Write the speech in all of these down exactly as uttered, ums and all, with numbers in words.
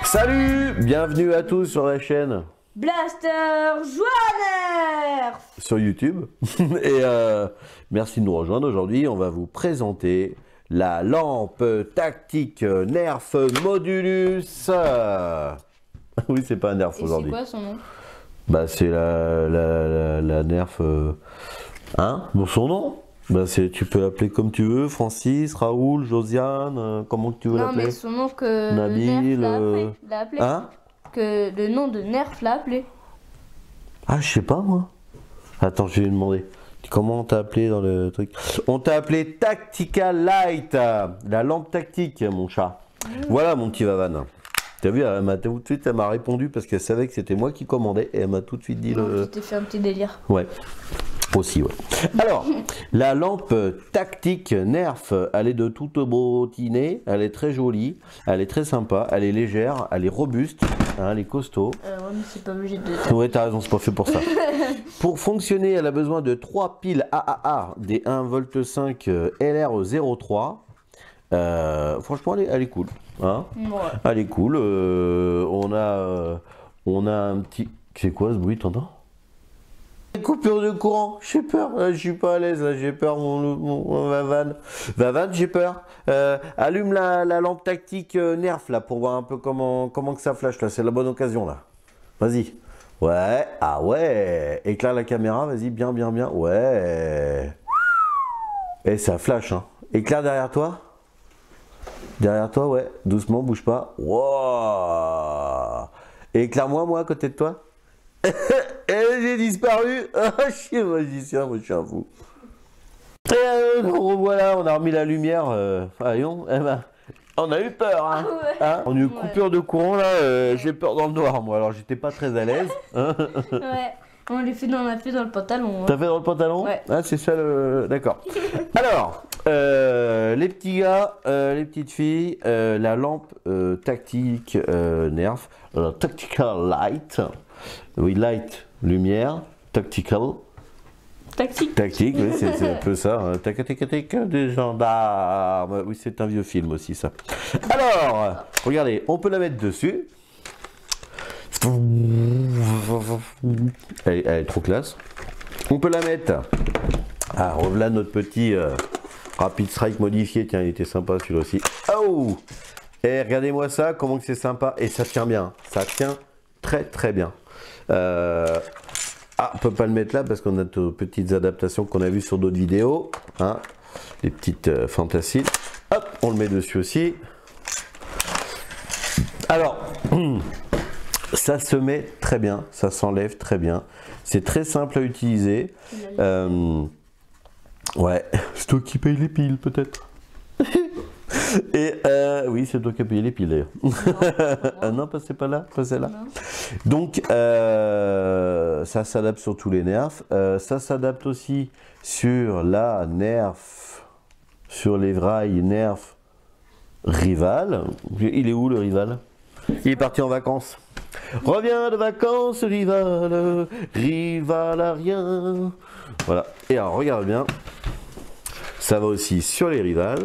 Salut, bienvenue à tous sur la chaîne Blaster Joie Nerf sur YouTube. Et euh, merci de nous rejoindre. Aujourd'hui, on va vous présenter la lampe tactique Nerf Modulus. Oui, c'est pas un Nerf aujourd'hui. C'est quoi son nom? Bah, c'est la, la, la, la Nerf. Euh... Hein? Bon, son nom? Bah, tu peux l'appeler comme tu veux, Francis, Raoul, Josiane, euh, comment que tu veux l'appeler? Non, mais son nom que Nabil, Nerf euh... l'a appelé. Hein? Que le nom de Nerf l'a appelé. Ah, je sais pas moi. Attends, je vais lui demander. Comment on t'a appelé dans le truc? On t'a appelé Tactical Light, la lampe tactique, mon chat. Mmh. Voilà, mon petit Vavan. T'as vu, elle m'a tout de suite, elle m'a répondu parce qu'elle savait que c'était moi qui commandais et elle m'a tout de suite dit non, le. Tu t'es fait un petit délire. Ouais. Aussi, ouais. Alors, la lampe tactique Nerf, elle est de toute beauté, elle est très jolie, elle est très sympa, elle est légère, elle est robuste, hein, elle est costaud. Euh, ouais, mais c'est pas obligé de... Ouais, t'as raison, c'est pas fait pour ça. Pour fonctionner, elle a besoin de trois piles A A A des un volt cinq L R zéro trois. Euh, franchement, elle est, elle est cool. Hein, ouais. Elle est cool. Euh, on, a, euh, on a un petit... C'est quoi ce bruit, t'entends? Coupure de courant, j'ai peur, là, je suis pas à l'aise, là, j'ai peur, mon, mon, mon Vavan. Vavan, j'ai peur. Euh, allume la, la lampe tactique euh, Nerf, là, pour voir un peu comment, comment que ça flash, là, c'est la bonne occasion, là. Vas-y. Ouais, ah ouais. Éclaire la caméra, vas-y, bien, bien, bien. Ouais. Et ça flash, hein. Éclaire derrière toi. Derrière toi, ouais. Doucement, bouge pas. Wow. Éclaire-moi, moi, à côté de toi. Et j'ai disparu. Ah, je suis un magicien, moi je suis un fou. Et euh, nous revoilà, on a remis la lumière. Euh, voyons, eh ben, on a eu peur. Hein, ah ouais. hein, on a eu une coupure ouais. de courant là. Euh, j'ai peur dans le noir, moi. Alors j'étais pas très à l'aise. Hein. Ouais, on l'a fait, dans, on a fait dans le pantalon. Hein. T'as fait dans le pantalon? Ouais. Ah, c'est ça le. D'accord. Alors, euh, les petits gars, euh, les petites filles, euh, la lampe euh, tactique euh, Nerf, euh, Tactical Light. Oui, light, lumière, tactical. Tactique. Tactique, oui, c'est un peu ça. Hein. Tac, tac, tac, des gendarmes. Oui, c'est un vieux film aussi, ça. Alors, regardez, on peut la mettre dessus. Elle, elle est trop classe. On peut la mettre. Ah, revoilà notre petit euh, Rapid Strike modifié. Tiens, il était sympa celui-là aussi. Oh! Et regardez-moi ça, comment que c'est sympa. Et ça tient bien. Ça tient très, très bien. Euh... Ah, on peut pas le mettre là parce qu'on a de petites adaptations qu'on a vues sur d'autres vidéos. Hein, les petites euh, fantassies. Hop, on le met dessus aussi. Alors, ça se met très bien, ça s'enlève très bien. C'est très simple à utiliser. Euh... Ouais, c'est toi qui paye les piles peut-être. Et euh, oui, c'est toi qui as payé les piles d'ailleurs. Non, ah non, passez pas là, passez là. Non. Donc, euh, ça s'adapte sur tous les Nerfs. Euh, ça s'adapte aussi sur la Nerf, sur les rails Nerf Rival. Il est où le Rival? Il est parti en vacances. Reviens de vacances, Rival, Rival à rien. Voilà. Et alors, regarde bien. Ça va aussi sur les Rival.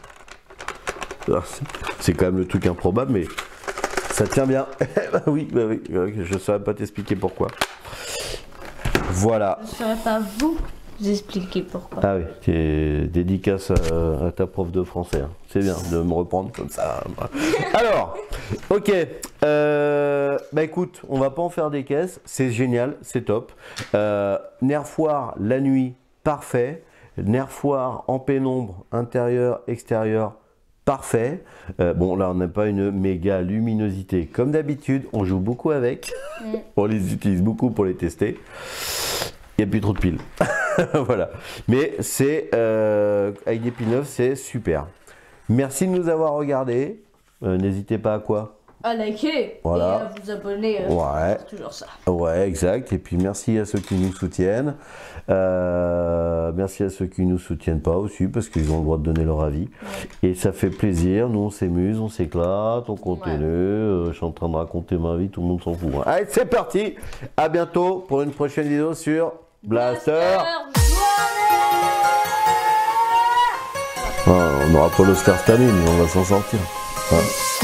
C'est quand même le truc improbable, mais ça tient bien. Bah oui, bah oui, je ne saurais pas t'expliquer pourquoi. Voilà. Je ne saurais pas vous expliquer pourquoi. Ah oui, tu dédicace à, à ta prof de français. Hein. C'est bien de me reprendre comme ça. Alors, ok. Euh, bah écoute, on va pas en faire des caisses. C'est génial, c'est top. Euh, Nerfoire la nuit, parfait. Nerfoire en pénombre, intérieur, extérieur. Parfait. Euh, bon, là, on n'a pas une méga luminosité. Comme d'habitude, on joue beaucoup avec. Mm. On les utilise beaucoup pour les tester. Il n'y a plus trop de piles. Voilà. Mais c'est euh, avec des piles neuves, c'est super. Merci de nous avoir regardés. Euh, N'hésitez pas à quoi? À liker, voilà. Et à vous abonner. Euh, ouais. C'est toujours ça. Ouais, exact. Et puis merci à ceux qui nous soutiennent. Euh, merci à ceux qui ne nous soutiennent pas aussi, parce qu'ils ont le droit de donner leur avis. Ouais. Et ça fait plaisir. Nous, on s'amuse, on s'éclate, on continue. Ouais. Euh, je suis en train de raconter ma vie, tout le monde s'en fout. Hein. Allez, c'est parti. À bientôt pour une prochaine vidéo sur Blaster. Blaster oh, on n'aura pas l'Oscar Staline, mais on va s'en sortir. Ouais.